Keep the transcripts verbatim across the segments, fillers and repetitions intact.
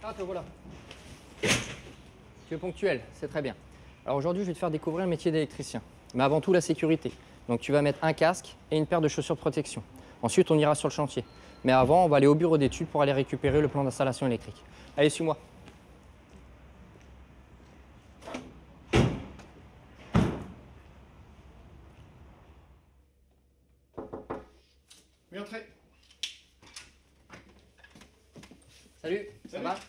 Ah, te voilà. Tu es ponctuel, c'est très bien. Alors aujourd'hui, je vais te faire découvrir le métier d'électricien. Mais avant tout, la sécurité. Donc tu vas mettre un casque et une paire de chaussures de protection. Ensuite, on ira sur le chantier. Mais avant, on va aller au bureau d'études pour aller récupérer le plan d'installation électrique. Allez, suis-moi. Oui, entrez. Salut, ça Salut. va?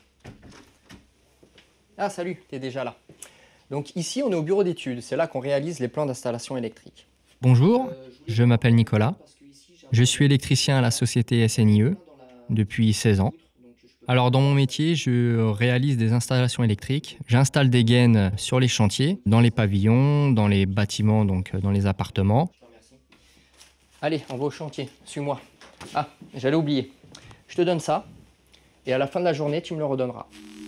Ah, salut, t'es déjà là. Donc ici, on est au bureau d'études. C'est là qu'on réalise les plans d'installation électrique. Bonjour, je m'appelle Nicolas. Je suis électricien à la société S N I E depuis seize ans. Alors dans mon métier, je réalise des installations électriques. J'installe des gaines sur les chantiers, dans les pavillons, dans les bâtiments, donc dans les appartements. Allez, on va au chantier, suis-moi. Ah, j'allais oublier. Je te donne ça, et à la fin de la journée, tu me le redonneras.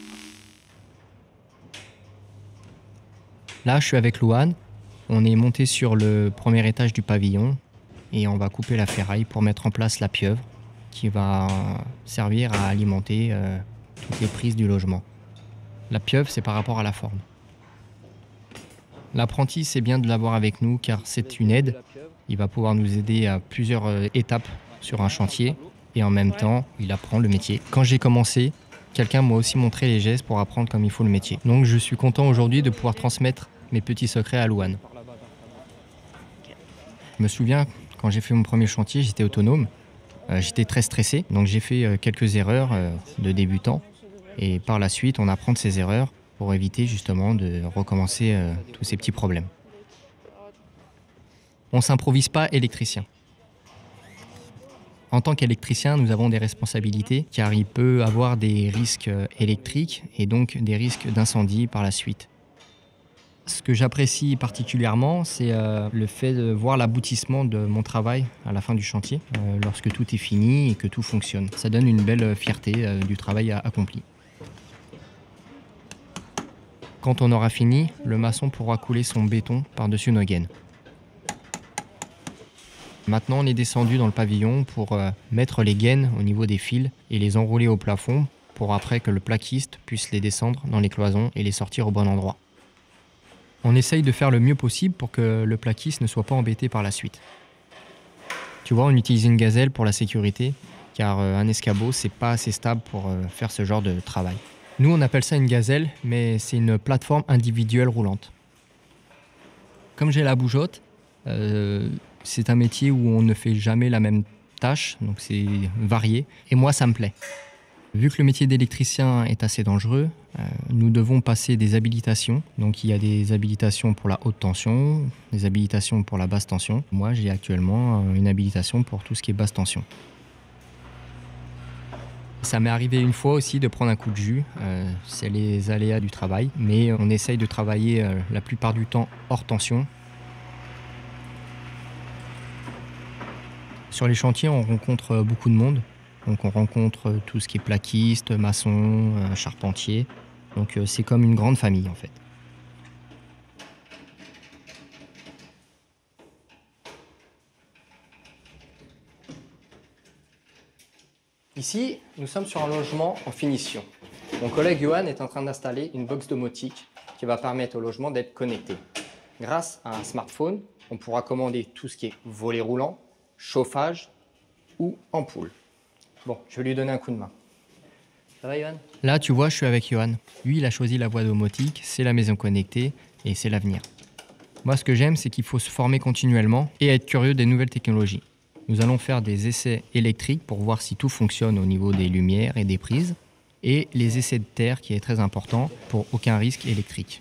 Là, je suis avec Louane. On est monté sur le premier étage du pavillon et on va couper la ferraille pour mettre en place la pieuvre qui va servir à alimenter euh, toutes les prises du logement. La pieuvre, c'est par rapport à la forme. L'apprenti, c'est bien de l'avoir avec nous car c'est une aide. Il va pouvoir nous aider à plusieurs euh, étapes sur un chantier et en même temps, il apprend le métier. Quand j'ai commencé, quelqu'un m'a aussi montré les gestes pour apprendre comme il faut le métier. Donc je suis content aujourd'hui de pouvoir transmettre mes petits secrets à Louane. Je me souviens, quand j'ai fait mon premier chantier, j'étais autonome. Euh, j'étais très stressé, donc j'ai fait euh, quelques erreurs euh, de débutant. Et par la suite, on apprend de ces erreurs pour éviter justement de recommencer euh, tous ces petits problèmes. On ne s'improvise pas électricien. En tant qu'électricien, nous avons des responsabilités car il peut avoir des risques électriques et donc des risques d'incendie par la suite. Ce que j'apprécie particulièrement, c'est euh, le fait de voir l'aboutissement de mon travail à la fin du chantier, euh, lorsque tout est fini et que tout fonctionne. Ça donne une belle fierté euh, du travail accompli. Quand on aura fini, le maçon pourra couler son béton par-dessus nos gaines. Maintenant, on est descendu dans le pavillon pour euh, mettre les gaines au niveau des fils et les enrouler au plafond pour après que le plaquiste puisse les descendre dans les cloisons et les sortir au bon endroit. On essaye de faire le mieux possible pour que le plaquiste ne soit pas embêté par la suite. Tu vois, on utilise une gazelle pour la sécurité, car euh, un escabeau, c'est pas assez stable pour euh, faire ce genre de travail. Nous, on appelle ça une gazelle, mais c'est une plateforme individuelle roulante. Comme j'ai la bougeotte, euh, c'est un métier où on ne fait jamais la même tâche, donc c'est varié, et moi, ça me plaît. Vu que le métier d'électricien est assez dangereux, euh, nous devons passer des habilitations. Donc il y a des habilitations pour la haute tension, des habilitations pour la basse tension. Moi, j'ai actuellement une habilitation pour tout ce qui est basse tension. Ça m'est arrivé une fois aussi de prendre un coup de jus, euh, c'est les aléas du travail, mais on essaye de travailler euh, la plupart du temps hors tension. Sur les chantiers, on rencontre beaucoup de monde. Donc on rencontre tout ce qui est plaquiste, maçon, euh, charpentier. Donc euh, c'est comme une grande famille en fait. Ici, nous sommes sur un logement en finition. Mon collègue Johan est en train d'installer une box domotique qui va permettre au logement d'être connecté. Grâce à un smartphone, on pourra commander tout ce qui est volet roulant, chauffage ou ampoule. Bon, je vais lui donner un coup de main. Ça va, Johan? Là, tu vois, je suis avec Johan. Lui, il a choisi la voie domotique, c'est la maison connectée et c'est l'avenir. Moi, ce que j'aime, c'est qu'il faut se former continuellement et être curieux des nouvelles technologies. Nous allons faire des essais électriques pour voir si tout fonctionne au niveau des lumières et des prises et les essais de terre, qui est très important pour aucun risque électrique.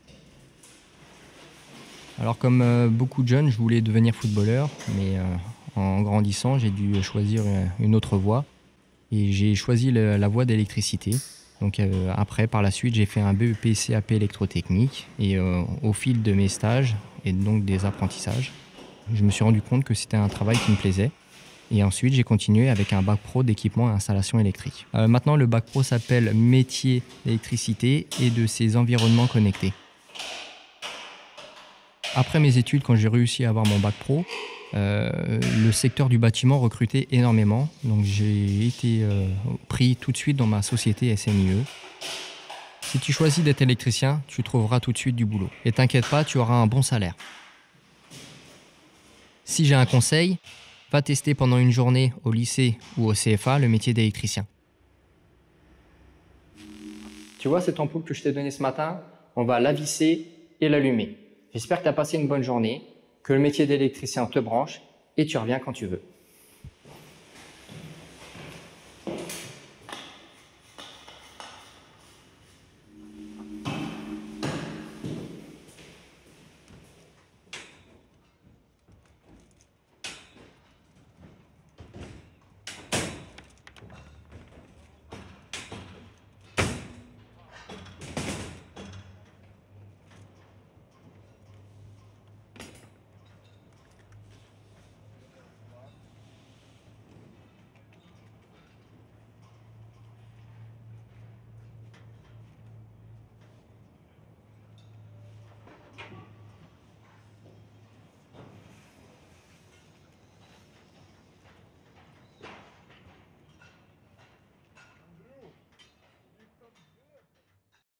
Alors, comme euh, beaucoup de jeunes, je voulais devenir footballeur, mais euh, en grandissant, j'ai dû choisir une autre voie. Et j'ai choisi le, la voie d'électricité. Donc euh, après, par la suite, j'ai fait un B E P C A P électrotechnique. Et euh, au fil de mes stages et donc des apprentissages, je me suis rendu compte que c'était un travail qui me plaisait. Et ensuite, j'ai continué avec un bac pro d'équipement et installation électrique. Euh, maintenant, le bac pro s'appelle métier d'électricité et de ses environnements connectés. Après mes études, quand j'ai réussi à avoir mon bac pro, Euh, le secteur du bâtiment recrutait énormément, donc j'ai été euh, pris tout de suite dans ma société S N I E. Si tu choisis d'être électricien, tu trouveras tout de suite du boulot. Et t'inquiète pas, tu auras un bon salaire. Si j'ai un conseil, va tester pendant une journée au lycée ou au C F A le métier d'électricien. Tu vois cette ampoule que je t'ai donnée ce matin? On va la visser et l'allumer. J'espère que tu as passé une bonne journée, que le métier d'électricien te branche et tu reviens quand tu veux.